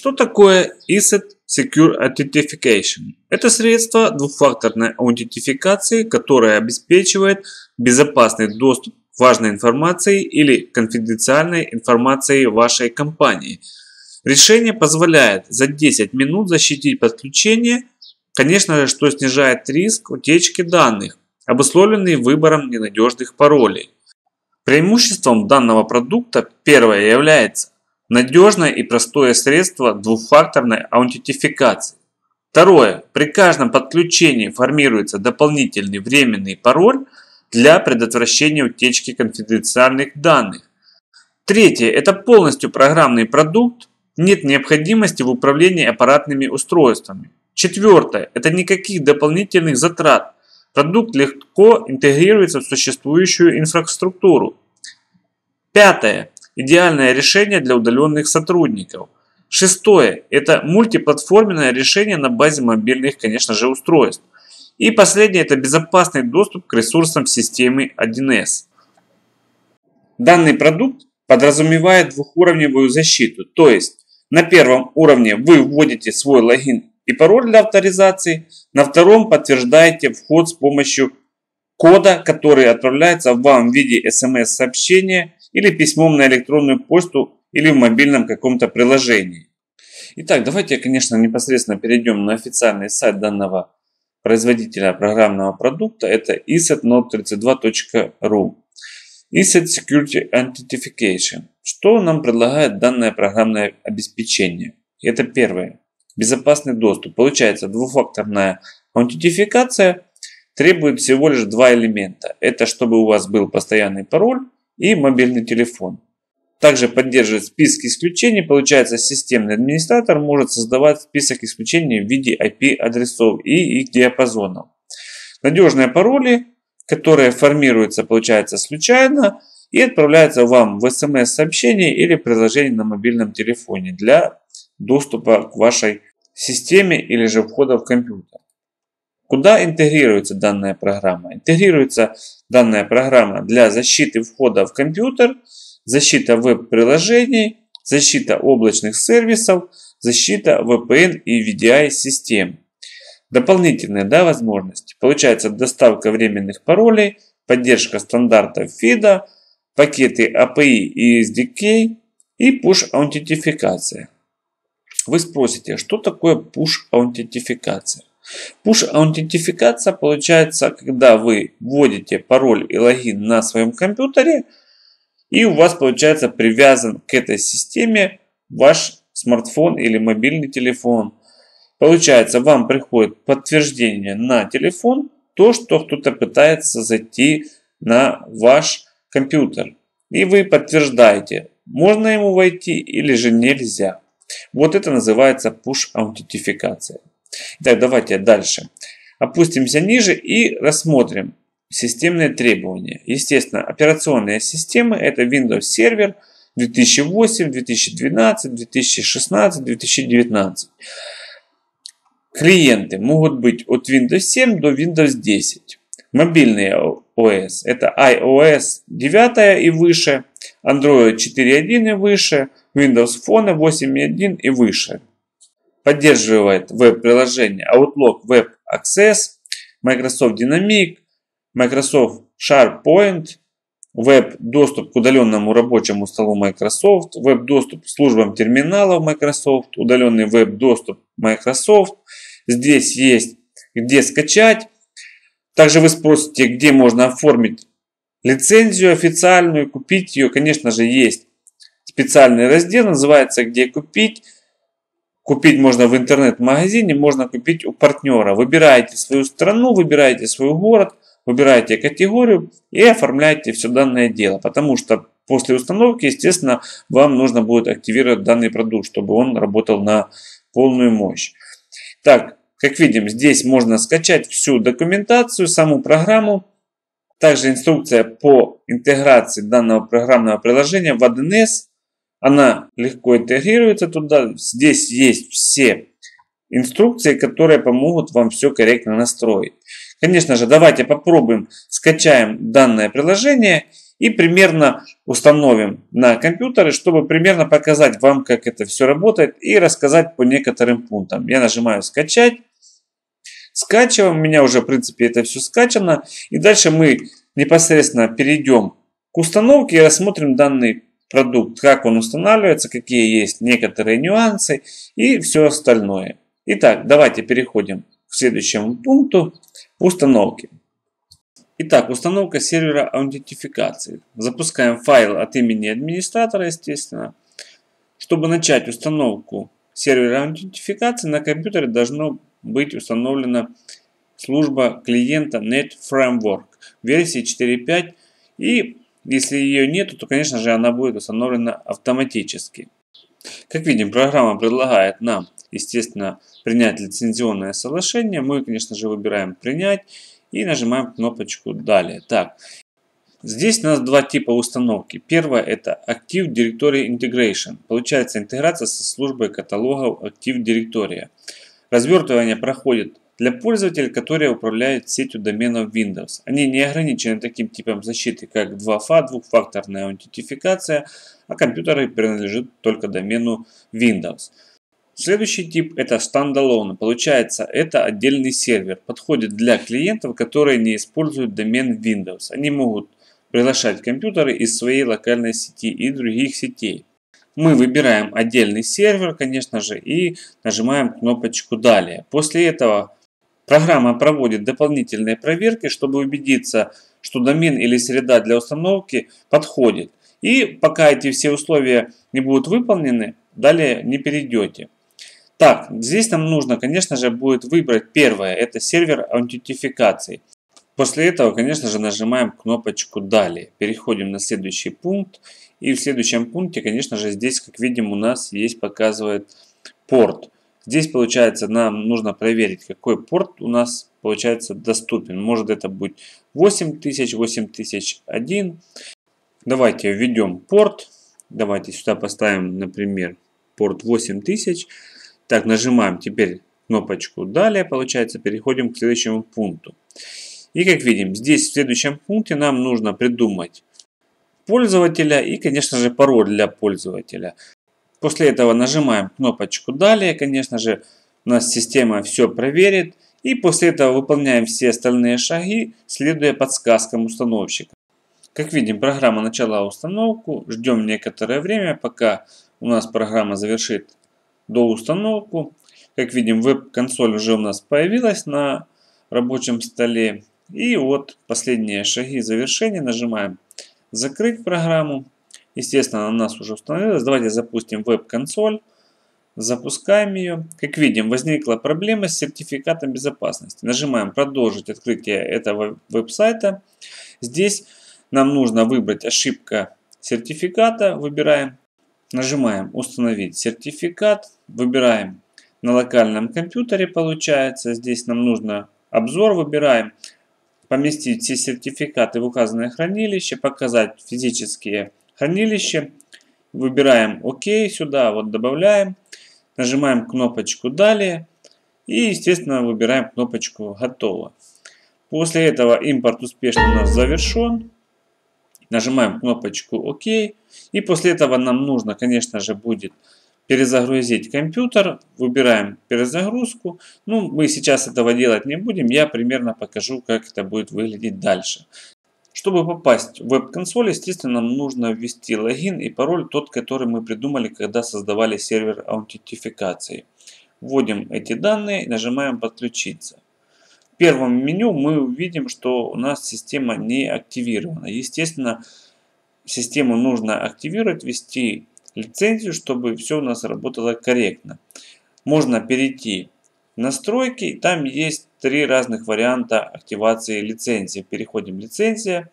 Что такое ESET Secure Authentication? Это средство двухфакторной аутентификации, которое обеспечивает безопасный доступ к важной информации или конфиденциальной информации вашей компании. Решение позволяет за 10 минут защитить подключение, конечно же, что снижает риск утечки данных, обусловленный выбором ненадежных паролей. Преимуществом данного продукта первое является надежное и простое средство двухфакторной аутентификации. Второе. При каждом подключении формируется дополнительный временный пароль для предотвращения утечки конфиденциальных данных. Третье. Это полностью программный продукт, нет необходимости в управлении аппаратными устройствами. Четвертое. Это никаких дополнительных затрат. Продукт легко интегрируется в существующую инфраструктуру. Пятое. Идеальное решение для удаленных сотрудников. Шестое. Это мультиплатформенное решение на базе мобильных, конечно же, устройств. И последнее. Это безопасный доступ к ресурсам системы 1С. Данный продукт подразумевает двухуровневую защиту. То есть на первом уровне вы вводите свой логин и пароль для авторизации. На втором подтверждаете вход с помощью кода, который отправляется вам в виде смс-сообщения или письмом на электронную почту или в мобильном каком-то приложении. Итак, давайте, конечно, непосредственно перейдем на официальный сайт данного производителя программного продукта. Это esetnode32.ru. ESET Security Authentication. Что нам предлагает данное программное обеспечение? Это первое. Безопасный доступ. Получается, двухфакторная аутентификация требует всего лишь два элемента. Это чтобы у вас был постоянный пароль и мобильный телефон. Также поддерживает список исключений. Получается, системный администратор может создавать список исключений в виде IP-адресов и их диапазонов. Надежные пароли, которые формируются, получается, случайно и отправляются вам в смс-сообщение или приложение на мобильном телефоне для доступа к вашей системе или же входа в компьютер. Куда интегрируется данная программа? Интегрируется данная программа для защиты входа в компьютер, защита веб-приложений, защита облачных сервисов, защита VPN и VDI-систем. Дополнительные возможности. Получается доставка временных паролей, поддержка стандартов FIDO, пакеты API и SDK и push-аутентификация. Вы спросите, что такое push-аутентификация? Push-аутентификация получается, когда вы вводите пароль и логин на своем компьютере, и у вас получается привязан к этой системе ваш смартфон или мобильный телефон. Получается, вам приходит подтверждение на телефон, то, что кто-то пытается зайти на ваш компьютер. И вы подтверждаете, можно ему войти или же нельзя. Вот это называется push-аутентификация. Итак, давайте дальше. Опустимся ниже и рассмотрим системные требования. Естественно, операционные системы это Windows Server 2008, 2012, 2016, 2019. Клиенты могут быть от Windows 7 до Windows 10. Мобильные ОС это iOS 9 и выше, Android 4.1 и выше, Windows Phone 8.1 и выше. Поддерживает веб-приложение Outlook Web Access, Microsoft Dynamics, Microsoft SharePoint, веб-доступ к удаленному рабочему столу Microsoft, веб-доступ к службам терминалов Microsoft, удаленный веб-доступ Microsoft. Здесь есть где скачать. Также вы спросите, где можно оформить лицензию официальную, купить ее. Конечно же, есть специальный раздел, называется «Где купить». Купить можно в интернет-магазине, можно купить у партнера. Выбираете свою страну, выбираете свой город, выбираете категорию и оформляете все данное дело. Потому что после установки, естественно, вам нужно будет активировать данный продукт, чтобы он работал на полную мощь. Так, как видим, здесь можно скачать всю документацию, саму программу. Также инструкция по интеграции данного программного приложения в 1С. Она легко интегрируется туда. Здесь есть все инструкции, которые помогут вам все корректно настроить. Конечно же, давайте попробуем, скачаем данное приложение и примерно установим на компьютере, чтобы примерно показать вам, как это все работает и рассказать по некоторым пунктам. Я нажимаю «Скачать». Скачиваем. У меня уже в принципе это все скачано. И дальше мы непосредственно перейдем к установке и рассмотрим данный продукт, как он устанавливается, какие есть некоторые нюансы и все остальное. Итак, давайте переходим к следующему пункту установки. Итак, установка сервера аутентификации. Запускаем файл от имени администратора, естественно. Чтобы начать установку сервера аутентификации, на компьютере должно быть установлена служба клиента NetFramework версии 4.5. И если ее нет, то, конечно же, она будет установлена автоматически. Как видим, программа предлагает нам, естественно, принять лицензионное соглашение. Мы, конечно же, выбираем «Принять» и нажимаем кнопочку «Далее». Так, здесь у нас два типа установки. Первое – это Active Directory Integration. Получается интеграция со службой каталогов Active Directory. Развертывание проходит для пользователей, которые управляют сетью доменов Windows. Они не ограничены таким типом защиты, как 2FA, двухфакторная аутентификация, а компьютеры принадлежат только домену Windows. Следующий тип – это Standalone. Получается, это отдельный сервер. Подходит для клиентов, которые не используют домен Windows. Они могут приглашать компьютеры из своей локальной сети и других сетей. Мы выбираем отдельный сервер, конечно же, и нажимаем кнопочку «Далее». После этого программа проводит дополнительные проверки, чтобы убедиться, что домен или среда для установки подходит. И пока эти все условия не будут выполнены, далее не перейдете. Так, здесь нам нужно, конечно же, будет выбрать первое, это сервер аутентификации. После этого, конечно же, нажимаем кнопочку «Далее». Переходим на следующий пункт. И в следующем пункте, конечно же, здесь, как видим, у нас есть, показывает порт. Здесь, получается, нам нужно проверить, какой порт у нас, получается, доступен. Может, это будет 8000, 8001. Давайте введем порт. Давайте сюда поставим, например, порт 8000. Так, нажимаем теперь кнопочку «Далее». Получается, переходим к следующему пункту. И как видим, здесь в следующем пункте нам нужно придумать пользователя и, конечно же, пароль для пользователя. После этого нажимаем кнопочку «Далее». Конечно же, у нас система все проверит. И после этого выполняем все остальные шаги, следуя подсказкам установщика. Как видим, программа начала установку. Ждем некоторое время, пока у нас программа завершит доустановку. Как видим, веб-консоль уже у нас появилась на рабочем столе. И вот последние шаги завершения. Нажимаем «Закрыть программу». Естественно, она у нас уже установилась. Давайте запустим веб-консоль. Запускаем ее. Как видим, возникла проблема с сертификатом безопасности. Нажимаем «Продолжить открытие этого веб-сайта». Здесь нам нужно выбрать ошибка сертификата. Выбираем. Нажимаем «Установить сертификат». Выбираем на локальном компьютере. Получается, здесь нам нужно обзор. Выбираем «Поместить все сертификаты в указанное хранилище», «Показать физические хранилища». Выбираем «Ок», сюда вот добавляем. Нажимаем кнопочку «Далее». И, естественно, выбираем кнопочку «Готово». После этого импорт успешно у нас завершен. Нажимаем кнопочку «Ок». И после этого нам нужно, конечно же, будет перезагрузить компьютер. Выбираем перезагрузку. Ну, мы сейчас этого делать не будем. Я примерно покажу, как это будет выглядеть дальше. Чтобы попасть в веб-консоль, естественно, нам нужно ввести логин и пароль, тот, который мы придумали, когда создавали сервер аутентификации. Вводим эти данные и нажимаем «Подключиться». В первом меню мы увидим, что у нас система не активирована. Естественно, систему нужно активировать, ввести лицензию, чтобы все у нас работало корректно. Можно перейти в настройки, там есть три разных варианта активации лицензии. Переходим в лицензия.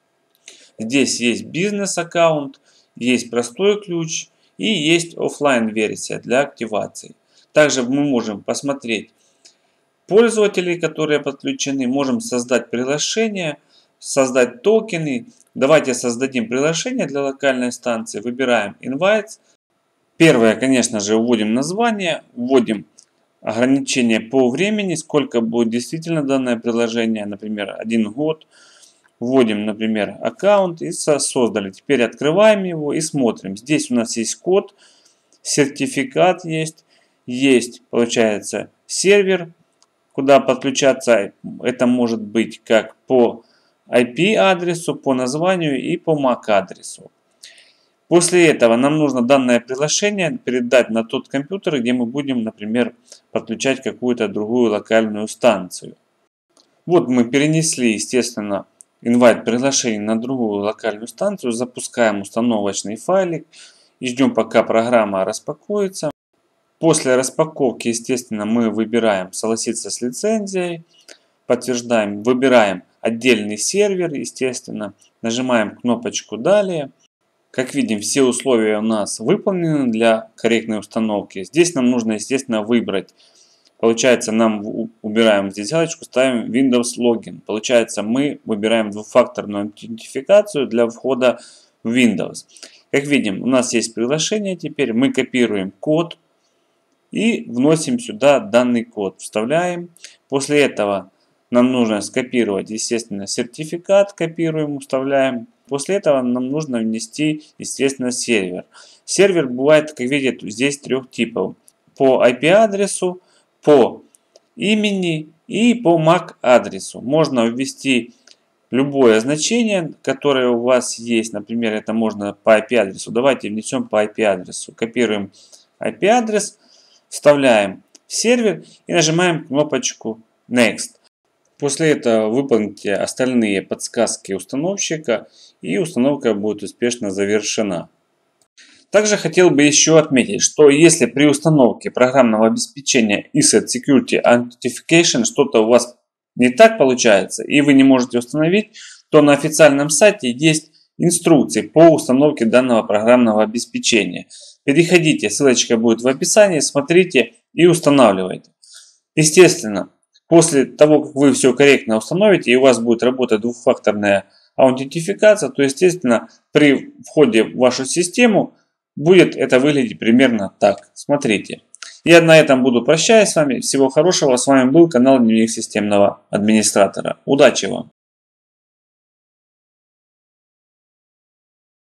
Здесь есть бизнес-аккаунт, есть простой ключ и есть офлайн версия для активации. Также мы можем посмотреть пользователей, которые подключены, можем создать приглашение, создать токены. Давайте создадим приглашение для локальной станции. Выбираем Invites. Первое, конечно же, вводим название, вводим ограничение по времени, сколько будет действительно данное приложение, например, 1 год. Вводим, например, аккаунт и создали. Теперь открываем его и смотрим. Здесь у нас есть код, сертификат есть, получается, сервер, куда подключаться. Это может быть как по IP-адресу, по названию и по MAC-адресу. После этого нам нужно данное приглашение передать на тот компьютер, где мы будем, например, подключать какую-то другую локальную станцию. Вот мы перенесли, естественно, invite приглашение на другую локальную станцию, запускаем установочный файлик и ждем, пока программа распакуется. После распаковки, естественно, мы выбираем согласиться с лицензией, подтверждаем, выбираем отдельный сервер, естественно, нажимаем кнопочку «Далее». Как видим, все условия у нас выполнены для корректной установки. Здесь нам нужно, естественно, выбрать. Получается, нам убираем здесь галочку, ставим Windows Login. Получается, мы выбираем двухфакторную аутентификацию для входа в Windows. Как видим, у нас есть приглашение теперь. Мы копируем код и вносим сюда данный код. Вставляем. После этого нам нужно скопировать, естественно, сертификат. Копируем, вставляем. После этого нам нужно внести, естественно, сервер. Сервер бывает, как видите, здесь трех типов. По IP-адресу, по имени и по MAC-адресу. Можно ввести любое значение, которое у вас есть. Например, это можно по IP-адресу. Давайте внесем по IP-адресу. Копируем IP-адрес, вставляем в сервер и нажимаем кнопочку Next. После этого выполните остальные подсказки установщика, и установка будет успешно завершена. Также хотел бы еще отметить, что если при установке программного обеспечения ESET Security Authentication что-то у вас не так получается и вы не можете установить, то на официальном сайте есть инструкции по установке данного программного обеспечения. Переходите, ссылочка будет в описании, смотрите и устанавливайте. Естественно, после того, как вы все корректно установите и у вас будет работать двухфакторная аутентификация, то, естественно, при входе в вашу систему будет это выглядеть примерно так. Смотрите. Я на этом буду прощаюсь с вами. Всего хорошего. С вами был канал Дневник Системного Администратора. Удачи вам!